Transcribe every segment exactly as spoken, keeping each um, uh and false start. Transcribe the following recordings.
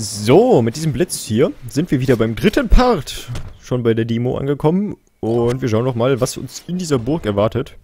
So, mit diesem Blitz hier sind wir wieder beim dritten Part schon bei der Demo angekommen. Und wir schauen noch mal, was uns in dieser Burg erwartet.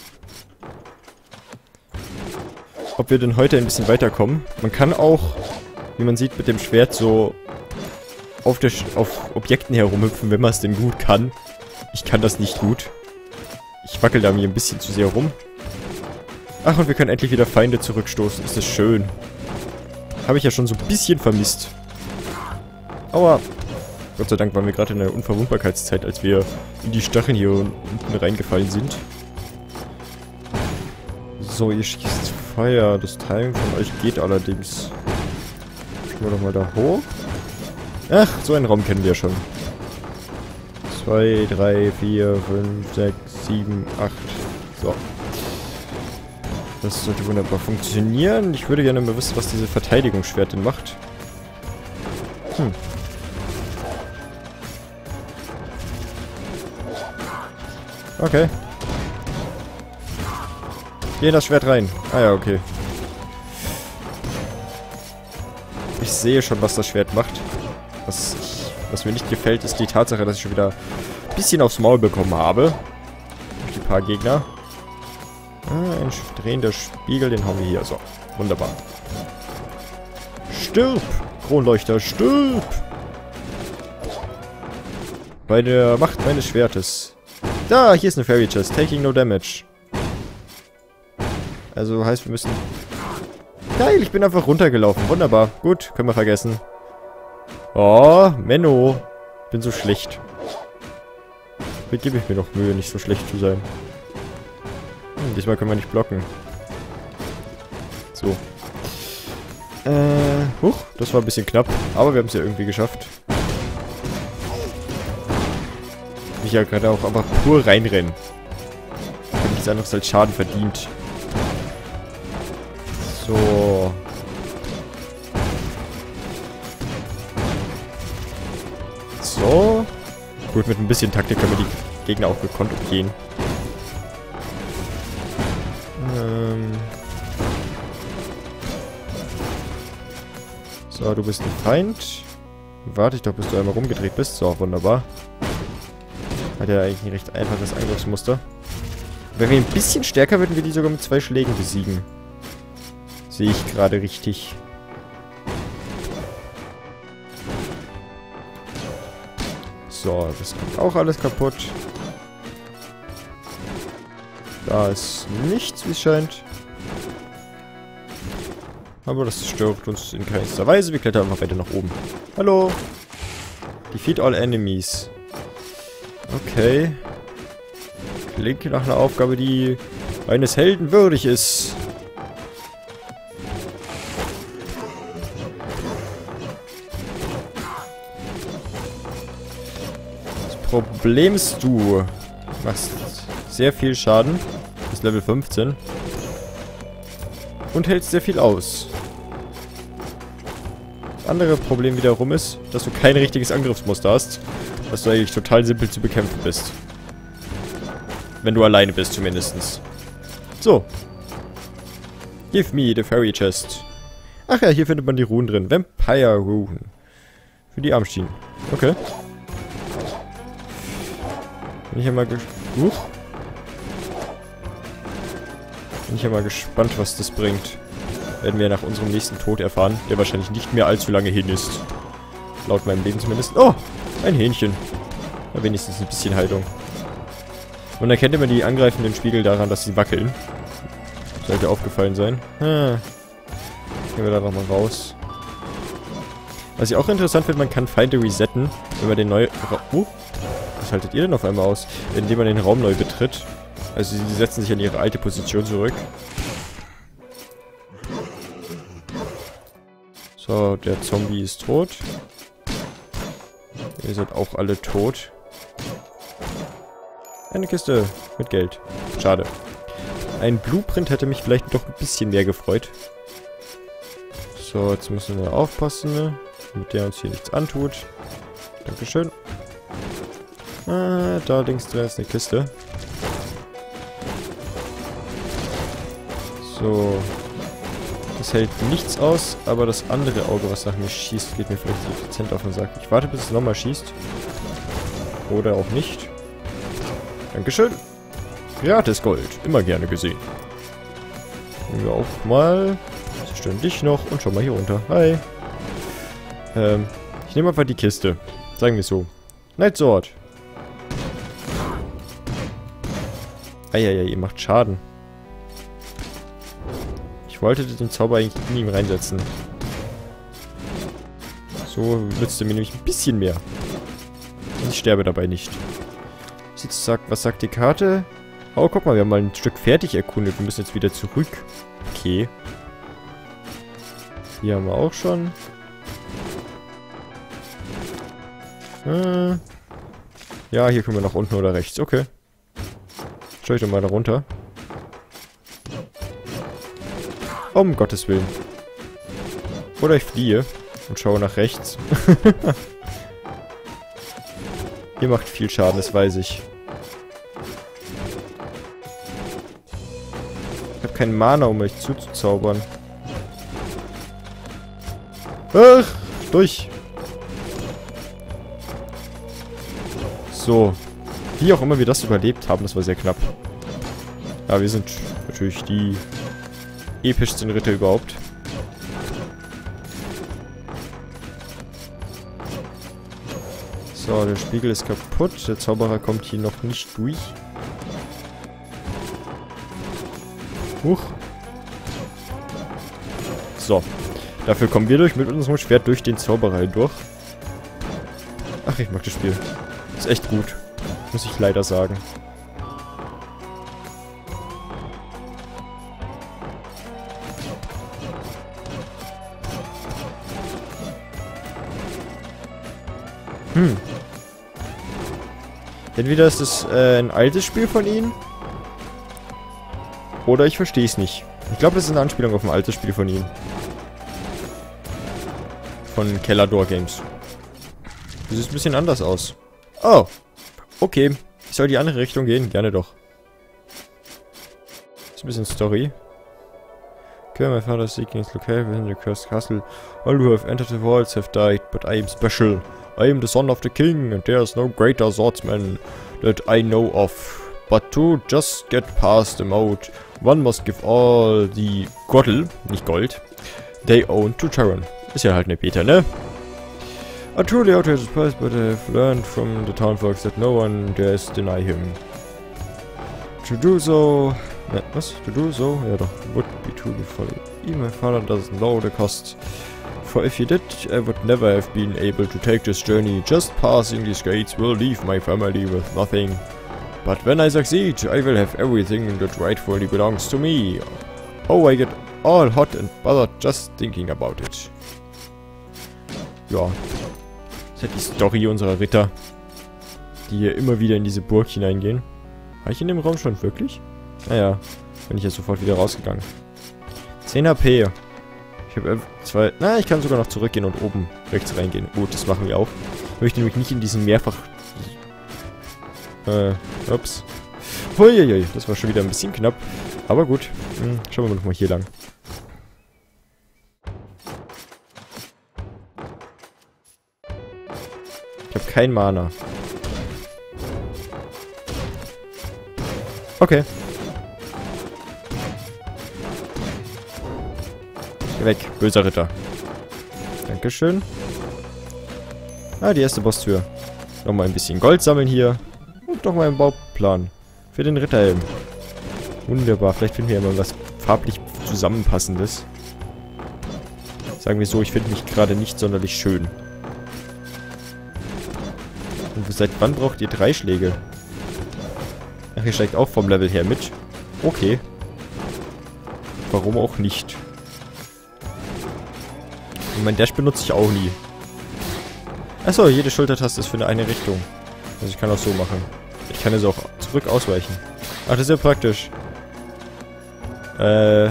Ob wir denn heute ein bisschen weiterkommen. Man kann auch, wie man sieht, mit dem Schwert so auf, der Sch auf Objekten herumhüpfen, wenn man es denn gut kann. Ich kann das nicht gut. Ich wackel da mir ein bisschen zu sehr rum. Ach, und wir können endlich wieder Feinde zurückstoßen. Ist das schön. Habe ich ja schon so ein bisschen vermisst. Aua. Gott sei Dank waren wir gerade in der Unverwundbarkeitszeit, als wir in die Stacheln hier unten reingefallen sind. So, ihr schießt Feuer. Das Timing von euch geht allerdings. Schauen wir doch mal da hoch. Ach, so einen Raum kennen wir schon. zwei, drei, vier, fünf, sechs, sieben, acht. So. Das sollte wunderbar funktionieren. Ich würde gerne mal wissen, was diese Verteidigungsschwert denn macht. Hm. Okay. Geh in das Schwert rein. Ah ja, okay. Ich sehe schon, was das Schwert macht. Was, ich, was mir nicht gefällt, ist die Tatsache, dass ich schon wieder ein bisschen aufs Maul bekommen habe. Durch die paar Gegner. Ah, ein drehender Spiegel, den haben wir hier. So, wunderbar. Stirb! Kronleuchter, stirb! Bei der Macht meines Schwertes. Da, hier ist eine Fairy Chest. Taking no damage. Also heißt, wir müssen... Geil, ich bin einfach runtergelaufen. Wunderbar. Gut, können wir vergessen. Oh, Menno. Ich bin so schlecht. Damit gebe ich mir doch Mühe, nicht so schlecht zu sein. Hm, diesmal können wir nicht blocken. So. Äh, huch, das war ein bisschen knapp. Aber wir haben es ja irgendwie geschafft. Ich ja gerade auch aber pur reinrennen. Ich habe nichts anderes als Schaden verdient. So. So. Gut, mit ein bisschen Taktik können wir die Gegner auch gekonnt umgehen. Ähm. So, du bist ein Feind. Warte ich doch, bis du einmal rumgedreht bist. So, wunderbar. Hat ja eigentlich ein recht einfaches Angriffsmuster. Wenn wir ein bisschen stärker, würden wir die sogar mit zwei Schlägen besiegen. Sehe ich gerade richtig. So, das kommt auch alles kaputt. Da ist nichts, wie es scheint. Aber das stört uns in keinster Weise. Wir klettern einfach weiter nach oben. Hallo. Defeat all enemies. Okay. Klingt nach einer Aufgabe, die eines Helden würdig ist. Das Problem ist, du machst sehr viel Schaden. Bis Level fünfzehn. Und hältst sehr viel aus. Das andere Problem wiederum ist, dass du kein richtiges Angriffsmuster hast. Dass du eigentlich total simpel zu bekämpfen bist. Wenn du alleine bist, zumindest. So. Give me the Fairy Chest. Ach ja, hier findet man die Runen drin. Vampire Rune. Für die Armschienen. Okay. Bin ich ja mal gespannt. Uh. Bin ich ja mal gespannt, was das bringt. Werden wir nach unserem nächsten Tod erfahren, der wahrscheinlich nicht mehr allzu lange hin ist. Laut meinem Leben zumindest. Oh! Ein Hähnchen. Na, wenigstens ein bisschen Heilung. Und erkennt immer die angreifenden Spiegel daran, dass sie wackeln. Sollte aufgefallen sein. Ah. Gehen wir da nochmal raus. Was ich auch interessant finde, man kann Feinde resetten, wenn man den neuen... Uh, was haltet ihr denn auf einmal aus? Indem man den Raum neu betritt. Also sie setzen sich an ihre alte Position zurück. So, der Zombie ist tot. Ihr seid auch alle tot. Eine Kiste mit Geld. Schade. Ein Blueprint hätte mich vielleicht doch ein bisschen mehr gefreut. So, jetzt müssen wir aufpassen, damit der uns hier nichts antut. Dankeschön. Ah, da links drin ist eine Kiste. So. Das hält nichts aus, aber das andere Auge, was nach mir schießt, geht mir vielleicht dezent auf den Sack. Ich warte, bis es nochmal schießt. Oder auch nicht. Dankeschön. Gratis Gold. Immer gerne gesehen. Nehmen wir auch mal. Zerstören dich noch und schau mal hier runter. Hi. Ähm, ich nehme einfach die Kiste. Sagen wir so. Night Sword. Eieiei, ihr macht Schaden. Ich wollte den Zauber eigentlich in ihm reinsetzen. So nützt er mir nämlich ein bisschen mehr. Und ich sterbe dabei nicht. Jetzt sagt, was sagt die Karte? Oh, guck mal, wir haben mal ein Stück fertig erkundet. Wir müssen jetzt wieder zurück. Okay. Hier haben wir auch schon. Äh. Ja, hier können wir nach unten oder rechts. Okay. Schau ich doch mal da runter. Um Gottes Willen. Oder ich fliehe und schaue nach rechts. Ihr macht viel Schaden, das weiß ich. Ich habe keinen Mana, um euch zuzuzaubern. Ach, durch. So. Wie auch immer wir das überlebt haben, das war sehr knapp. Ja, wir sind natürlich die epischsten Ritter überhaupt. So, der Spiegel ist kaputt. Der Zauberer kommt hier noch nicht durch. Huch. So. Dafür kommen wir durch mit unserem Schwert durch den Zauberer durch. Ach, ich mag das Spiel. Ist echt gut. Muss ich leider sagen. Hm. Entweder ist es äh, ein altes Spiel von ihnen. Oder ich verstehe es nicht. Ich glaube, das ist eine Anspielung auf ein altes Spiel von ihnen. Von Kellador Games. Das sieht ein bisschen anders aus. Oh. Okay. Ich soll die andere Richtung gehen? Gerne doch. Das ist ein bisschen Story. Okay, my father is seeking his locale within the cursed castle. All who have entered the walls have died, but I am special. I am the son of the king, and there is no greater swordsman that I know of. But to just get past the moat, one must give all the Gottel, nicht Gold, they own to Charon. Ist ja halt eine Beta, ne? A truly outrageous person, but I have learned from the townfolks that no one dares deny him. To do so... Ne, was? To do so? Ja doch, would be truly folly. Even my father doesn't know the cost. For if he did, I would never have been able to take this journey. Just passing these gates will leave my family with nothing. But when I succeed, I will have everything that rightfully belongs to me. Oh, I get all hot and bothered just thinking about it. Ja. Das ist halt die Story unserer Ritter, die hier immer wieder in diese Burg hineingehen. War ich in dem Raum schon wirklich? Naja, bin ich jetzt sofort wieder rausgegangen. zehn H P. Ich habe zwei... Na, ich kann sogar noch zurückgehen und oben rechts reingehen. Gut, das machen wir auch. Ich möchte nämlich nicht in diesen mehrfach... Äh, ups. Uiuiui, das war schon wieder ein bisschen knapp. Aber gut, hm, schauen wir nochmal hier lang. Ich habe kein Mana. Okay. Geh weg, böser Ritter. Dankeschön. Ah, die erste Bosstür. Nochmal ein bisschen Gold sammeln hier. Und nochmal einen Bauplan. Für den Ritterhelm. Wunderbar. Vielleicht finden wir ja mal was farblich zusammenpassendes. Sagen wir so, ich finde mich gerade nicht sonderlich schön. Und seit wann braucht ihr drei Schläge? Ach, ihr steigt auch vom Level her mit. Okay. Warum auch nicht? Und mein Dash benutze ich auch nie. Achso, jede Schultertaste ist für eine Richtung. Also ich kann auch so machen. Ich kann jetzt auch zurück ausweichen. Ach, das ist ja praktisch. Äh.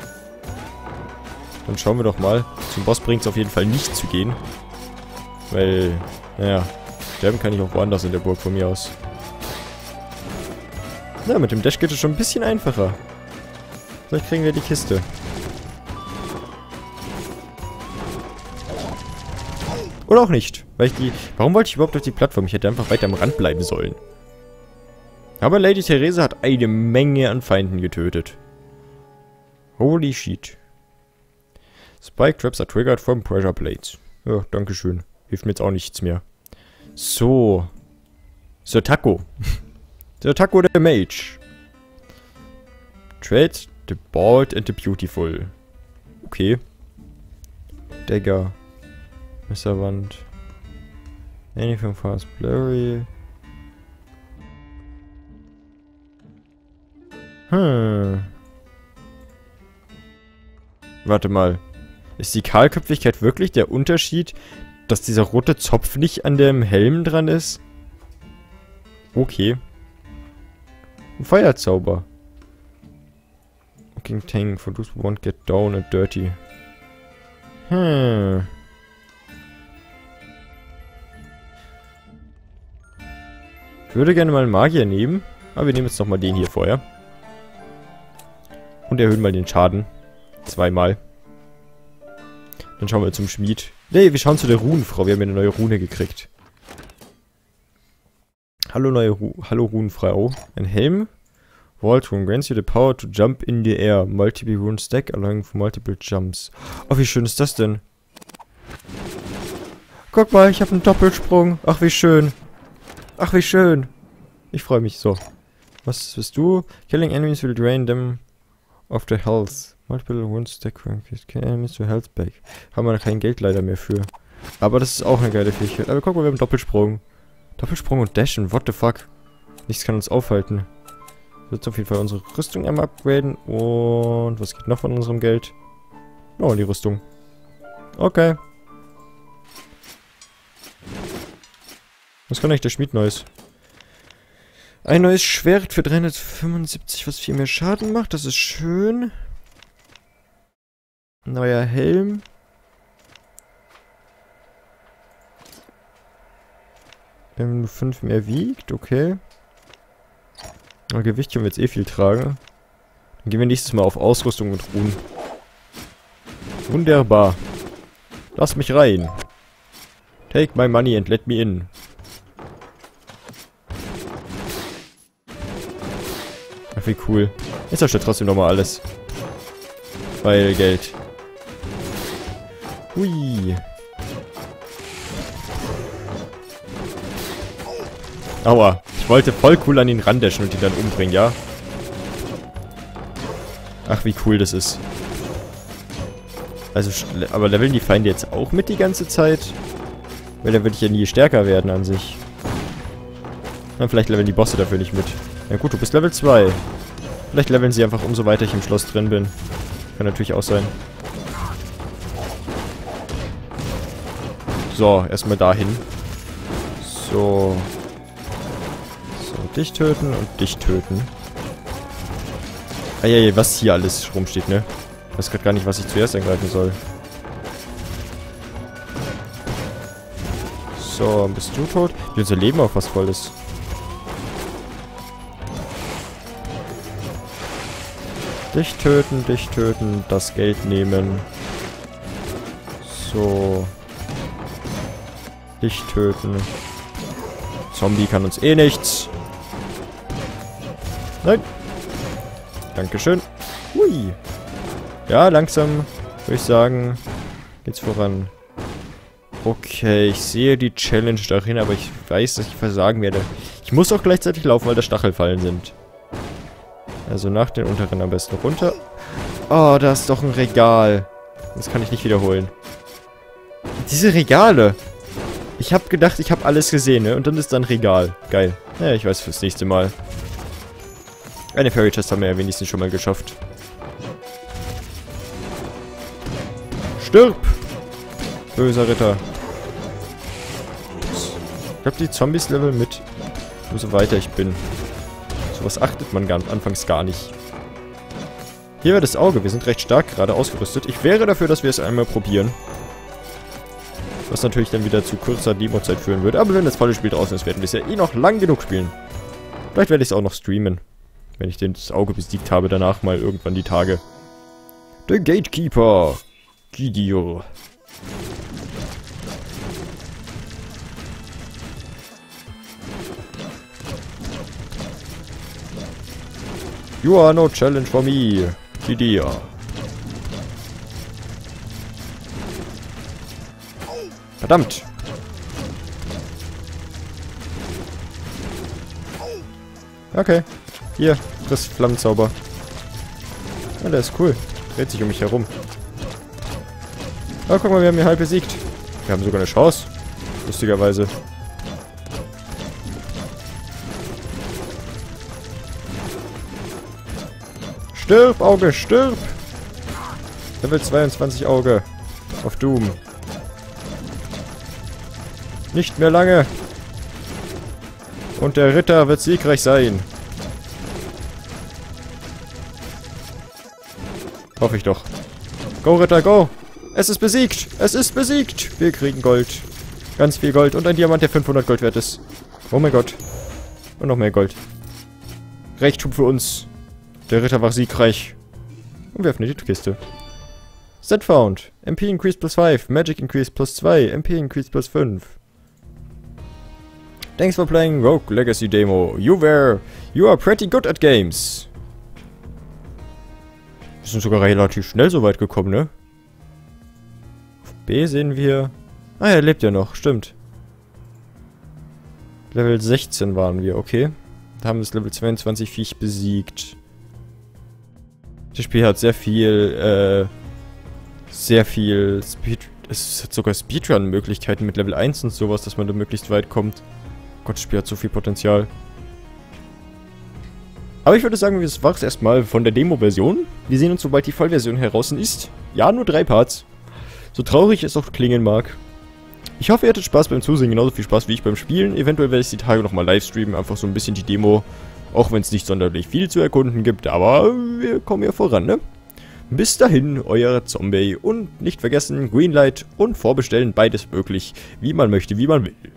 Dann schauen wir doch mal. Zum Boss bringt es auf jeden Fall nicht zu gehen. Weil, naja, sterben kann ich auch woanders in der Burg von mir aus. Na, mit dem Dash geht es schon ein bisschen einfacher. Vielleicht kriegen wir die Kiste. Oder auch nicht. Weil ich die... Warum wollte ich überhaupt auf die Plattform? Ich hätte einfach weiter am Rand bleiben sollen. Aber Lady Therese hat eine Menge an Feinden getötet. Holy shit. Spike Traps are triggered from Pressure Plates. Ja, dankeschön. Hilft mir jetzt auch nichts mehr. So. Sir Taco. Sir Taco der Mage. Trade the Bald and the Beautiful. Okay. Dagger. Messerwand. Anything fast blurry. Hm. Warte mal. Ist die Kahlköpfigkeit wirklich der Unterschied, dass dieser rote Zopf nicht an dem Helm dran ist? Okay. Ein Feuerzauber. King Tang, for those who won't get down and dirty. Hm. Ich würde gerne mal einen Magier nehmen, aber wir nehmen jetzt nochmal den hier vorher. Und erhöhen mal den Schaden. Zweimal. Dann schauen wir zum Schmied. Nee, wir schauen zu der Runenfrau. Wir haben eine neue Rune gekriegt. Hallo neue Ru Hallo Runenfrau. Ein Helm. Vault Rune grants you the power to jump in the air. Multiple Rune stack allowing for multiple jumps. Oh, wie schön ist das denn? Guck mal, ich habe einen Doppelsprung. Ach, wie schön. Ach, wie schön. Ich freue mich so. Was bist du? Killing enemies will drain them of their health. Multiple Rune stack kill enemies to health back. Haben wir kein Geld leider mehr für. Aber das ist auch eine geile Fähigkeit. Aber guck mal, wir haben Doppelsprung. Doppelsprung und Dashen. What the fuck? Nichts kann uns aufhalten. Wir müssen auf jeden Fall unsere Rüstung einmal upgraden. Und was geht noch von unserem Geld? Oh, die Rüstung. Okay. Was kann eigentlich der Schmied Neues? Ein neues Schwert für dreihundertfünfundsiebzig, was viel mehr Schaden macht. Das ist schön. Neuer Helm. Wenn nur fünf mehr wiegt, okay. Aber Gewicht können wir jetzt eh viel tragen. Dann gehen wir nächstes Mal auf Ausrüstung und Ruhen. Wunderbar. Lass mich rein. Take my money and let me in. Ach, wie cool. Jetzt zerstört trotzdem nochmal alles. Weil Geld. Hui. Aua. Ich wollte voll cool an ihn randashen und ihn dann umbringen, ja? Ach, wie cool das ist. Also, aber leveln die Feinde jetzt auch mit die ganze Zeit? Weil dann würde ich ja nie stärker werden an sich. Na, vielleicht leveln die Bosse dafür nicht mit. Ja gut, du bist Level zwei. Vielleicht leveln sie einfach umso weiter ich im Schloss drin bin. Kann natürlich auch sein. So, erstmal dahin. So. So, dich töten und dich töten. Eieiei, was hier alles rumsteht, ne? Ich weiß gerade gar nicht, was ich zuerst angreifen soll. So, bist du tot? Wie unser Leben auch fast voll ist. Dich töten, dich töten, das Geld nehmen. So. Dich töten. Zombie kann uns eh nichts. Nein. Dankeschön. Hui. Ja, langsam würde ich sagen, geht's voran. Okay, ich sehe die Challenge darin, aber ich weiß, dass ich versagen werde. Ich muss auch gleichzeitig laufen, weil da Stachelfallen sind. Also nach den unteren am besten runter. Oh, da ist doch ein Regal. Das kann ich nicht wiederholen. Diese Regale. Ich habe gedacht, ich habe alles gesehen, ne? Und dann ist da ein Regal. Geil. Ja, ich weiß fürs nächste Mal. Eine Fairy Chest haben wir ja wenigstens schon mal geschafft. Stirb! Böser Ritter. Ich glaube, die Zombies level mit, umso weiter ich bin. Sowas achtet man gar, anfangs gar nicht. Hier wäre das Auge. Wir sind recht stark gerade ausgerüstet. Ich wäre dafür, dass wir es einmal probieren. Was natürlich dann wieder zu kurzer Demo-Zeit führen würde. Aber wenn das volle Spiel draußen ist, werden wir es ja eh noch lang genug spielen. Vielleicht werde ich es auch noch streamen. Wenn ich das Auge besiegt habe, danach mal irgendwann die Tage. The Gatekeeper. Gideon. You are no challenge for me. Wie dir. Verdammt. Okay. Hier, Chris Flammenzauber. Ja, der ist cool. Dreht sich um mich herum. Oh, guck mal, wir haben ihn halb besiegt. Wir haben sogar eine Chance. Lustigerweise. Stirb, Auge, stirb! Level zweiundzwanzig Auge. Auf Doom. Nicht mehr lange. Und der Ritter wird siegreich sein. Hoffe ich doch. Go, Ritter, go! Es ist besiegt! Es ist besiegt! Wir kriegen Gold. Ganz viel Gold und ein Diamant, der fünfhundert Gold wert ist. Oh mein Gott. Und noch mehr Gold. Reichtum für uns. Der Ritter war siegreich. Und wir öffnen die Kiste. Set found. M P increase plus fünf. Magic increase plus zwei. M P increase plus fünf. Thanks for playing Rogue Legacy Demo. You were... You are pretty good at games. Wir sind sogar relativ schnell so weit gekommen, ne? Auf B sehen wir... Ah, er lebt ja noch. Stimmt. Level sechzehn waren wir, okay. Da haben wir das Level zweiundzwanzig Viech besiegt. Das Spiel hat sehr viel, äh... Sehr viel Speed... Es hat sogar Speedrun-Möglichkeiten mit Level eins und sowas, dass man da möglichst weit kommt. Gott, das Spiel hat so viel Potenzial. Aber ich würde sagen, das war es erstmal von der Demo-Version. Wir sehen uns, sobald die Vollversion heraus ist. Ja, nur drei Parts. So traurig es auch klingen mag. Ich hoffe, ihr hattet Spaß beim Zusehen, genauso viel Spaß wie ich beim Spielen. Eventuell werde ich die Tage nochmal live streamen, einfach so ein bisschen die Demo. Auch wenn es nicht sonderlich viel zu erkunden gibt, aber wir kommen ja voran, ne? Bis dahin, euer Zombie. Und nicht vergessen, Greenlight und Vorbestellen, beides möglich, wie man möchte, wie man will.